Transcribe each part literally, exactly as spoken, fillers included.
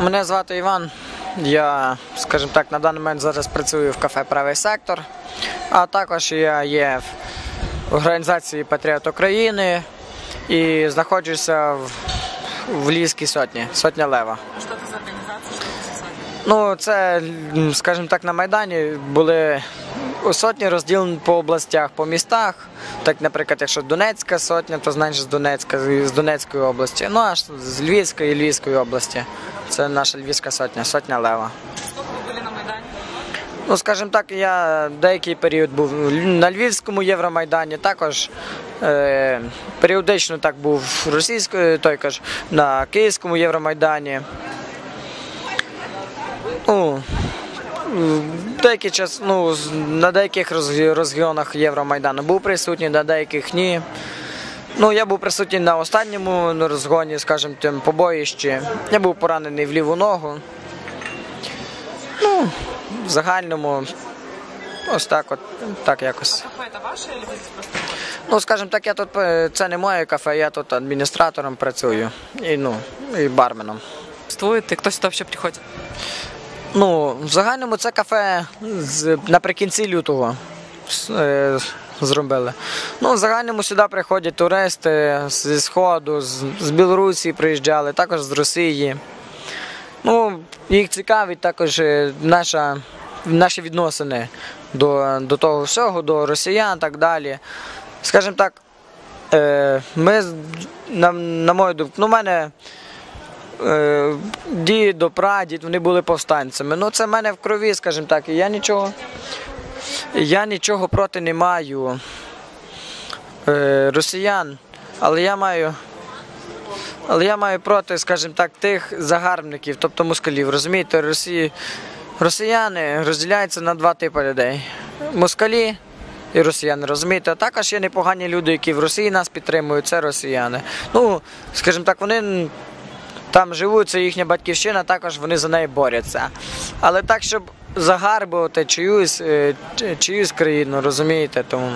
Мене звати Іван. Я, скажімо так, на даний момент зараз працюю в кафе «Правий сектор», а також я є в організації «Патріот України» і знаходжуся в, в Львівській сотні, сотня Лева. Що це за організація? Ну, це, скажімо так, на Майдані були сотні розділені по областях, по містах. Так, наприклад, якщо Донецька сотня, то знаєш з Донецька, з Донецької області. Ну, аж з Львівської і Львівської області. Це наша Львівська сотня, сотня Лева. Скільки ви були на Майдані? Ну, скажімо так, я деякий період був на Львівському Євромайдані, також е, періодично так був російською, той каже, на Київському Євромайдані. Ну, деякий час, ну, на деяких регіонах Євромайдану був присутній, на деяких ні. Ну, я був присутній на останньому розгоні, скажімо, тим побоїщі. Я був поранений в ліву ногу. Ну, в загальному, ось так от, так якось. Кафе це ваше, чи ви просто? Ну, скажімо так, я тут, це не моє кафе, я тут адміністратором працюю, і, ну, і барменом. Существует, і хто сюди взагалі приходить? Ну, в загальному це кафе з, наприкінці лютого е, зробили. Ну, в загальному сюди приходять туристи зі Сходу, з, з Білорусі приїжджали, також з Росії. Ну, їх цікавить також наша, наші відносини до, до того всього, до росіян і так далі. Скажімо так, е, ми, на, на мою думку, ну, в мене е, дідо, прадід, вони були повстанцями. Ну, це в мене в крові, скажімо так, і я нічого, я нічого проти не маю е, росіян, але я маю... Але я маю проти, скажімо так, тих загарбників, тобто москалів. Розумієте, Росії... росіяни розділяються на два типи людей. Москалі і росіяни, розумієте? А також є непогані люди, які в Росії нас підтримують, це росіяни. Ну, скажімо так, вони там живуть, це їхня батьківщина, також вони за неї борються. Але так, щоб загарбувати чиюсь, чиюсь країну, розумієте, тому...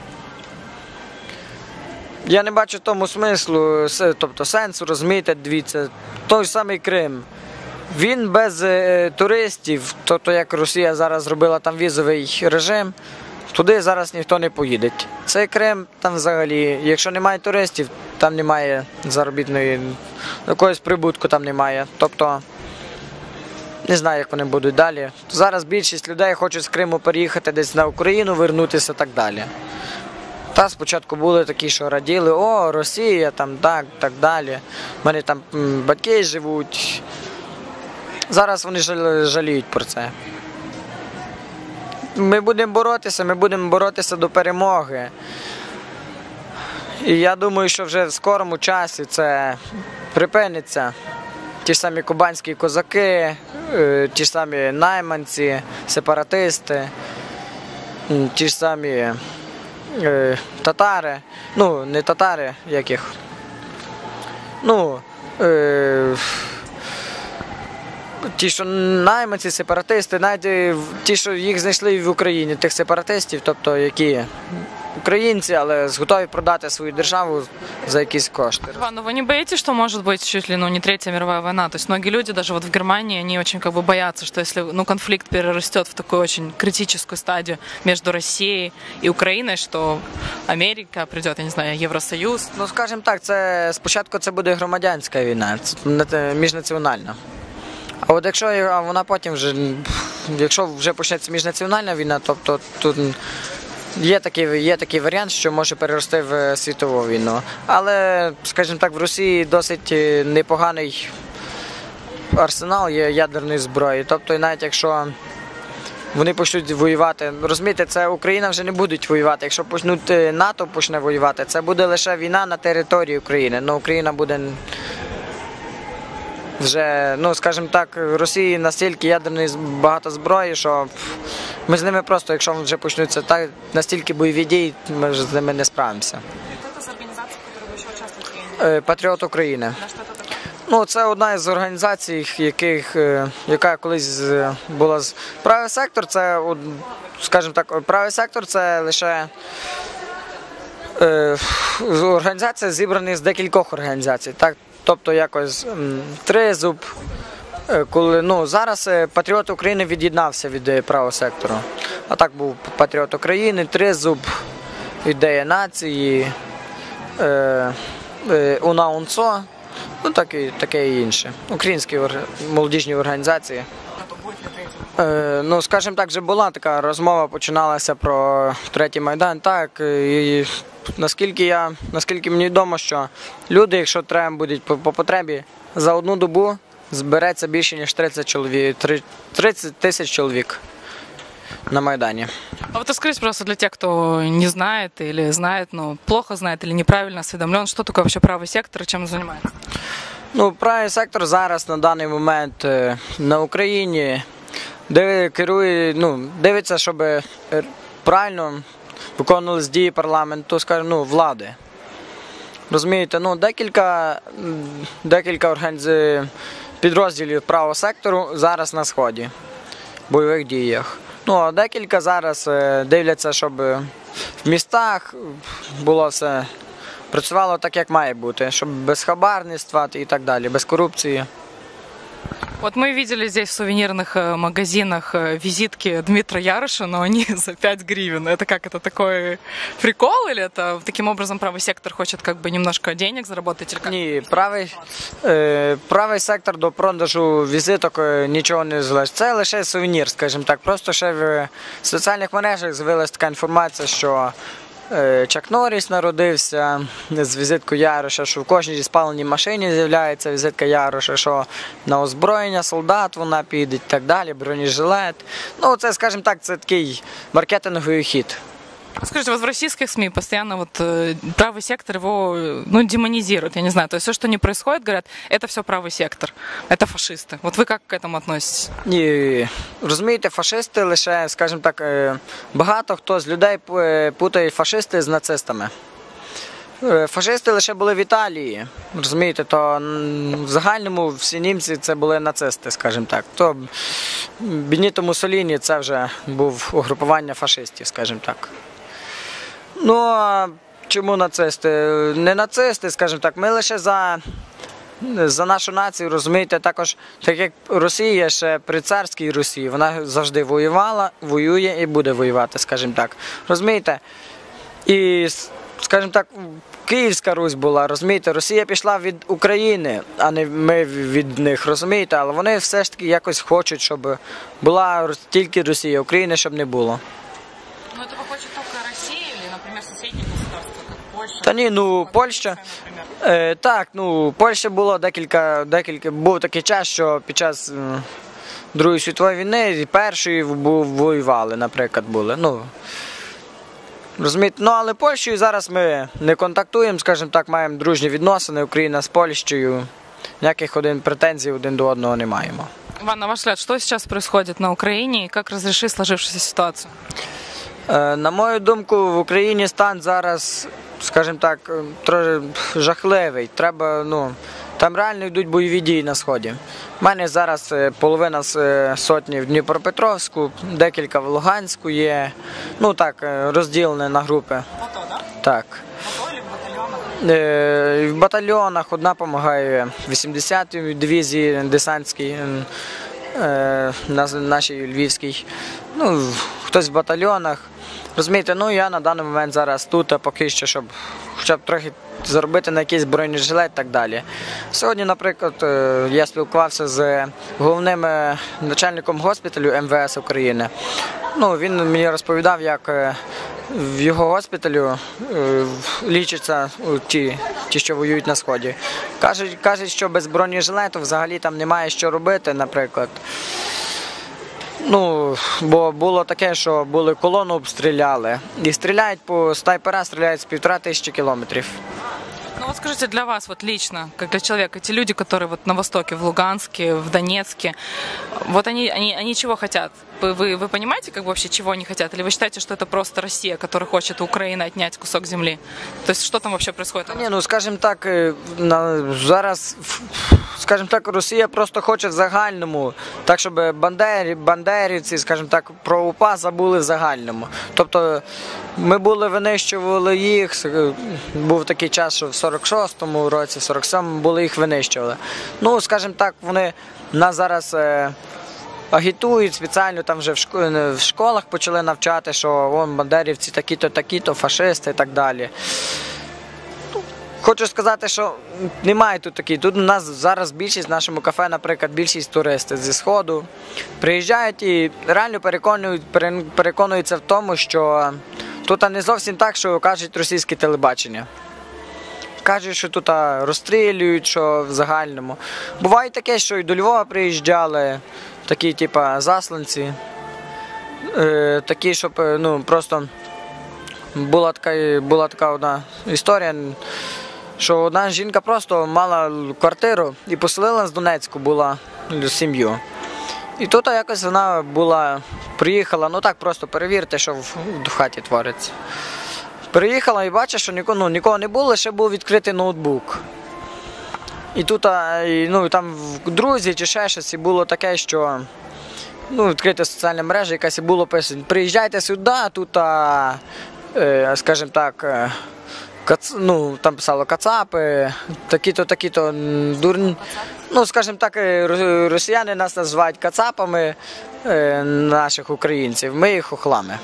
Я не бачу тому смислу, тобто сенсу, розумієте, дивіться, той самий Крим, він без е, туристів, тобто як Росія зараз зробила там візовий режим, туди зараз ніхто не поїде. Цей Крим там взагалі, якщо немає туристів, там немає заробітної, якогось прибутку там немає, тобто не знаю, як вони будуть далі. Зараз більшість людей хочуть з Криму переїхати десь на Україну, вернутися і так далі. Та спочатку були такі, що раділи, о, Росія, там так, так далі. У мене там батьки живуть. Зараз вони жаліють про це. Ми будемо боротися, ми будемо боротися до перемоги. І я думаю, що вже в скорому часі це припиниться. Ті ж самі кубанські козаки, ті ж самі найманці, сепаратисти, ті ж самі... татари, ну, не татари, яких, ну, е, ті, що найманці, сепаратисти, навіть ті, що їх знайшли в Україні, тих сепаратистів, тобто, які українці, але готові продати свою державу за якісь кошти. Иван, ну вы не боитесь, что может быть чуть ли ну, не Третья мировая война? То есть многие люди, даже вот в Германии, они очень как бы боятся, что если ну, конфликт перерастет в такую очень критическую стадию между Россией и Украиной, что Америка придет, я не знаю, Євросоюз. Ну, скажімо так, це спочатку це буде громадянська війна, це міжнаціональна. А от якщо а вона потім вже, якщо вже почнеться міжнаціональна війна, тобто тут Є такий, є такий варіант, що може перерости в світову війну. Але, скажімо так, в Росії досить непоганий арсенал є ядерної зброї. Тобто, навіть якщо вони почнуть воювати, розумієте, це Україна вже не буде воювати. Якщо почнуть НАТО почне воювати, це буде лише війна на території України. Ну, Україна буде вже, ну, скажімо так, Росії настільки ядерної багато зброї, що ми з ними просто, якщо вже почнуться так, настільки бойові дії, ми ж з ними не справимося. Це з організацій, в якій ви ще участвуєте? «Патріот України». Ну, це одна із організацій, яких, яка колись була з «Правий сектор», це, скажімо так, «Правий сектор» це лише е, організація, зібрана з декількох організацій. Так, тобто якось Тризуб, Е, Коли, ну, зараз е, Патріот України від'єднався від е, правого сектору. А так був Патріот України, Тризуб, Ідея нації, е, е, УНА-УНСО, ну так і, таке і інше. Українські ор- молодіжні організації. Е, ну, скажімо так, вже була така розмова, починалася про третій Майдан. Так, і наскільки я, наскільки мені відомо, що люди, якщо треба буде по, по потребі, за одну добу збереться більше, ніж тридцять чоловік, тридцять тисяч чоловік на Майдані. А вот расскажите, пожалуйста, для тех, кто не знает или знает, но плохо знает или неправильно осведомлен, что такое вообще правый сектор и чем он занимается? Ну, правий сектор зараз на даний момент е, на Україні, де керує, ну, дивиться, щоб е, правильно виконувалися дії парламенту, скажімо, ну, влади. Розумієте, ну, декілька, м, декілька організ... підрозділів правого сектору зараз на Сході, в бойових діях. Ну, а декілька зараз е, дивляться, щоб в містах було все, працювало так, як має бути, щоб без хабарництва і так далі, без корупції. Вот мы видели здесь в сувенирных э, магазинах э, визитки Дмитрия Яроша, но они за пять гривен. Это как, это такой прикол или это таким образом правый сектор хочет как бы немножко денег заработать? Или как? Ні, правий, е, правий сектор до продажу візиток е, нічого не залежить. Це лише сувенір, скажімо так. Просто ще в соціальних мережах з'явилася така інформація, що е, Чак Норріс народився з візиткою Яроша, що в кожній спаленій машині з'являється візитка Яроша, що на озброєння солдат вона піде і так далі, бронежилет. Ну, це, скажімо так, це такий маркетинговий хід. Скажите, вот в российских СМИ постоянно вот э, правый сектор его, э, ну, демонизируют, я не знаю. То есть все, что не происходит, говорят, это все правый сектор, это фашисты. Вот вы как к этому относитесь? Ні, розумієте, фашисти лише, скажімо так, е, багато хто з людей е, путає фашисти з нацистами. Е, Фашисти лише були в Італії, розумієте, то м, в загальному всі німці це були нацисти, скажімо так. То Беніто Муссоліні це вже був угрупування фашистів, скажімо так. Ну, а чому нацисти? Не нацисти, скажімо так, ми лише за, за нашу націю, розумієте, також, так як Росія ще при царській Росії, вона завжди воювала, воює і буде воювати, скажімо так. Розумієте? І, скажімо так, Київська Русь була, розумієте, Росія пішла від України, а не ми від них, розумієте, але вони все ж таки якось хочуть, щоб була тільки Росія, України щоб не було. Ну, этого хочет только Россия или, например, соседние государства, как Польша? Та ні, ну, Польща, е, так, ну, Польща було декілька, декілька, був такий час, що під час е, Другої світової війни і Першої був, воювали, наприклад, були, ну, розумієте, ну, але Польщею зараз ми не контактуємо, скажімо так, маємо дружні відносини, Україна з Польщею, ніяких один претензій один до одного не маємо. Иван, на ваш взгляд, что сейчас происходит на Украине и как разрешить сложившуюся ситуацию? Е, На мою думку, в Україні стан зараз, скажімо так, е, трохи жахливий. Треба, ну, там реально йдуть бойові дії на Сході. У мене зараз е, половина з е, сотні в Дніпропетровську, декілька в Луганську є. Ну так, е, розділене на групи. АТО, да? Так. АТО или в батальонах? Е, В батальйонах одна допомагає вісімдесятій дивізії десантській, е, на нашій Львівській. Ну, хтось в батальйонах. Розумієте, ну я на даний момент зараз тут, а поки що, щоб хоча б трохи заробити на якийсь бронежилет і так далі. Сьогодні, наприклад, е, я спілкувався з головним е, начальником госпіталю Ем Ве Ес України. Ну, він мені розповідав, як е, в його госпіталю е, лічаться е, ті, ті, що воюють на Сході. Кажуть, кажуть, що без бронежилету взагалі там немає що робити, наприклад. Ну, бо було таке, що були колону обстріляли. І стріляють по снайпера, стріляють з півтора тисячі кілометрів. Ну вот скажите, для вас вот лично, как для человека, эти люди, которые вот на Востоке, в Луганске, в Донецке, вот они, они, они чего хотят? Вы, вы, вы понимаете, как бы вообще, чего они хотят? Или вы считаете, что это просто Россия, которая хочет у Украины отнять кусок земли? То есть что там вообще происходит? Ні, ну, скажімо так, е, на, зараз, ф- скажімо так, Росія просто хоче в загальному, так, щоб бандері, бандерівці, скажімо так, про УПА забули в загальному. Тобто ми були, винищували їх, с- був такий час, що в сорок шостому році, в сорок сьомому були їх винищували. Ну, скажімо так, вони нас зараз е, агітують спеціально, там вже в, шко... в школах почали навчати, що вон бандерівці такі-то, такі-то, фашисти і так далі. Хочу сказати, що немає тут таких. Тут у нас зараз більшість в нашому кафе, наприклад, більшість туристів зі Сходу приїжджають і реально переконують, переконуються в тому, що тут не зовсім так, що кажуть російське телебачення. Кажуть, що тут розстрілюють, що в загальному. Буває таке, що і до Львова приїжджали, такі, типа, засланці, е, такі, щоб, ну, просто була така, була така одна історія, що одна жінка просто мала квартиру і поселила з Донецьку, була сім'ю. І тут якось вона була, приїхала, ну так просто перевірте, що в, в хаті твориться. Приїхала і бачить, що нікого, ну, нікого не було, лише був відкритий ноутбук. І тут, ну, там в друзі чи ще щось, і було таке, що, ну, відкрита соціальна мережа якась, і було писано, приїжджайте сюди, тут, а, е, скажімо так, Кац... ну, там писало кацапи, такі-то, такі-то дурні. Ну, скажімо так, росіяни нас називають кацапами, е, наших українців, ми їх хохлами.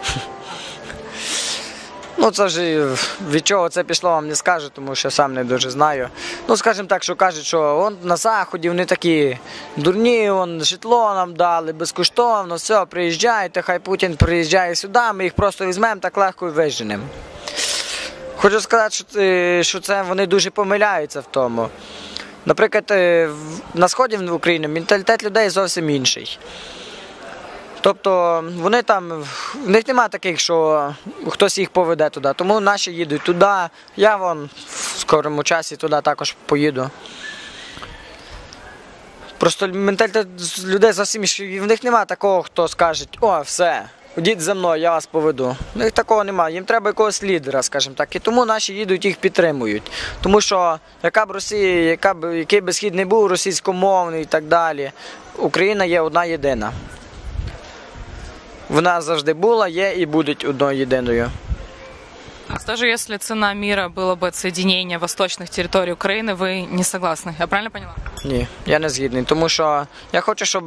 Ну, це ж від чого це пішло, вам не скажу, тому що сам не дуже знаю. Ну, скажімо так, що кажуть, що он на Заході вони такі дурні, он житло нам дали, безкоштовно, все, приїжджайте, хай Путін приїжджає сюди, ми їх просто візьмемо так легко і виженемо. Хочу сказати, що це вони дуже помиляються в тому. Наприклад, на Сході в Україні менталітет людей зовсім інший. Тобто вони там, в них немає таких, що хтось їх поведе туди. Тому наші їдуть туди, я вон в скорому часі туди також поїду. Просто менталітет людей зовсім інший. В них немає такого, хто скаже, о, все. Ідіть за мною, я вас поведу. У них такого немає, їм треба якогось лідера, скажімо так. І тому наші їдуть, їх підтримують. Тому що яка б Росія, яка б, який би схід не був російськомовний і так далі, Україна є одна єдина. Вона завжди була, є і буде одною єдиною. Даже если цена мира было бы отсоединение восточных территорий Украины, вы не согласны? Я правильно поняла? Ні, я не згідний, тому що я хочу, щоб...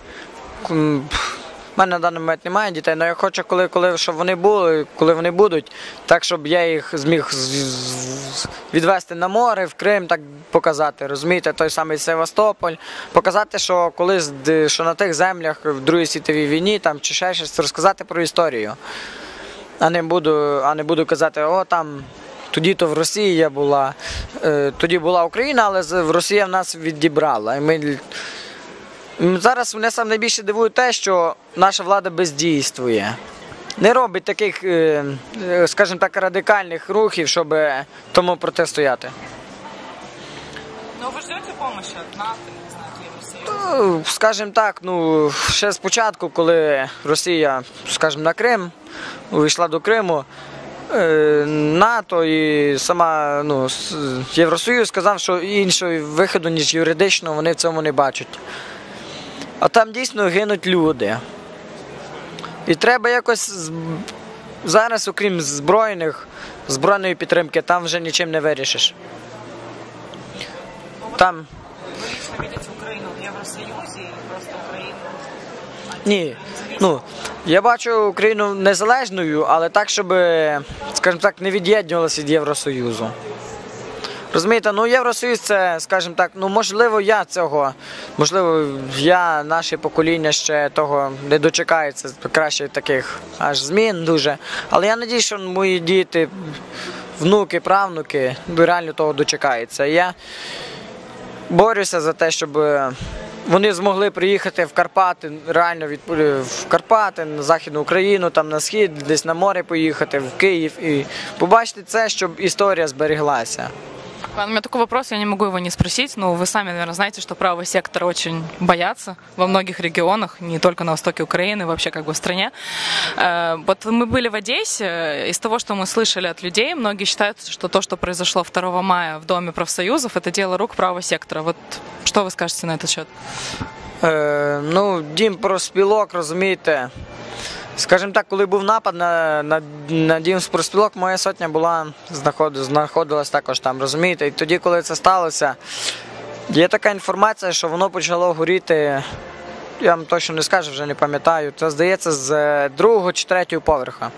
У мене на даний момент немає дітей, але я хочу, коли, коли, щоб вони були, коли вони будуть, так, щоб я їх зміг відвести на море, в Крим, так показати, розумієте, той самий Севастополь, показати, що колись, що на тих землях в Другій світовій війні, там, чи ще щось, розказати про історію. А не буду, а не буду казати, о, там, тоді-то в Росії я була, тоді була Україна, але в Росія в нас відібрала. І ми... Зараз мене сам найбільше дивує те, що наша влада бездійствує. Не робить таких, скажімо так, радикальних рухів, щоб тому протистояти. Ну, ви ждете допомоги від НАТО, не знаю, Євросоюзу? Скажімо так, ну, ще спочатку, коли Росія, скажімо, на Крим, увійшла до Криму, НАТО і сама, ну, Євросоюз сказав, що іншого виходу, ніж юридично, вони в цьому не бачать. А там дійсно гинуть люди. І треба якось зараз, окрім збройних, збройної підтримки, там вже нічим не вирішиш. Там... Ви лично бачите Україну в Євросоюзі, просто Україну? Ні. Ну, я бачу Україну незалежною, але так, щоб, скажімо так, не від'єднувалася від Євросоюзу. Розумієте, ну Євросоюз це, скажімо так, ну можливо я цього, можливо я, наше покоління ще того не дочекається, краще таких аж змін дуже. Але я сподіваюся, що мої діти, внуки, правнуки реально того дочекаються. Я борюся за те, щоб вони змогли приїхати в Карпати, реально від, в Карпати, на Західну Україну, там на схід, десь на море поїхати, в Київ і побачити це, щоб історія зберіглася. У меня такой вопрос, я не могу его не спросить, но вы сами, наверное, знаете, что правый сектор очень боятся во многих регионах, не только на востоке Украины, вообще как бы в стране. Вот мы были в Одессе, из того, что мы слышали от людей, многие считают, что то, что произошло второго мая в Доме профсоюзов, это дело рук правого сектора. Вот что вы скажете на этот счет? Е, ну, Дім профспілок, розумієте, скажімо так, коли був напад на, на, на Дім профспілок, моя сотня була, знаход, знаходилась також там, розумієте, і тоді, коли це сталося, Є така інформація, що воно почало горіти, я вам точно не скажу, вже не пам'ятаю, це, здається, з другого чи третього поверха.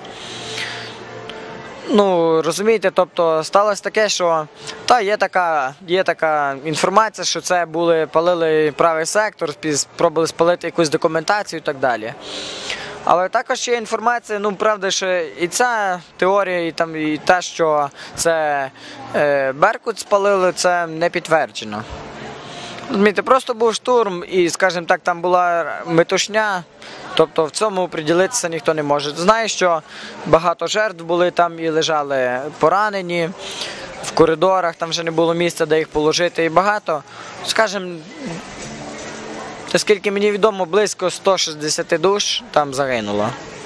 Ну, розумієте, тобто сталося таке, що та, є така, є така інформація, що це були, палили правий сектор, спробували спалити якусь документацію і так далі. Але також є інформація, ну, правда, що і ця теорія, і, там, і те, що це е, Беркут спалили, це не підтверджено. Розумієте, просто був штурм і, скажімо так, там була метушня, тобто в цьому приділитися ніхто не може. Знаю, що багато жертв були там і лежали поранені, в коридорах, там вже не було місця, де їх положити, і багато, скажімо, наскільки мені відомо, близько ста шістдесяти душ там загинуло.